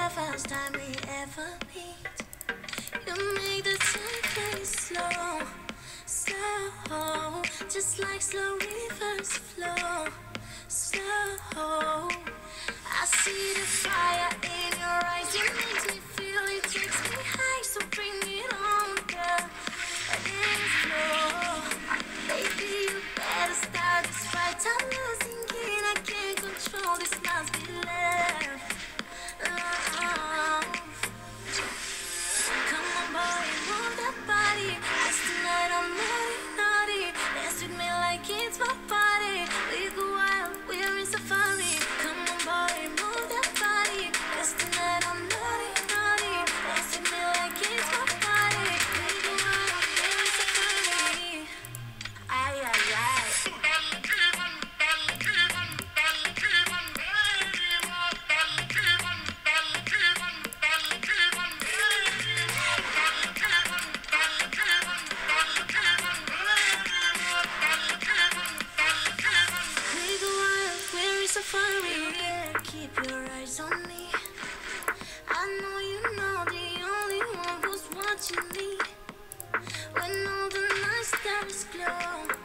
first time we ever meet. You make the time very slow, slow, just like slow rivers flow, slow. I see the fire in your eyes, it makes me feel, it takes me high, so bring it on, girl, dance floor. Baby, you better start this fight, I'm losing it, I can't control, this must be love, love. Come on, boy, move that body. Cause tonight I'm naughty, naughty. Dance with me like it's my party. We go wild, we're in safari. Come on, boy, move that body. Cause tonight I'm naughty, naughty. Dance with me like it's my party. We go wild, we're in safari. Ay, ay, ay. Safari, yeah, keep your eyes on me. I know you know the only one who's watching me. When all the night stars glow.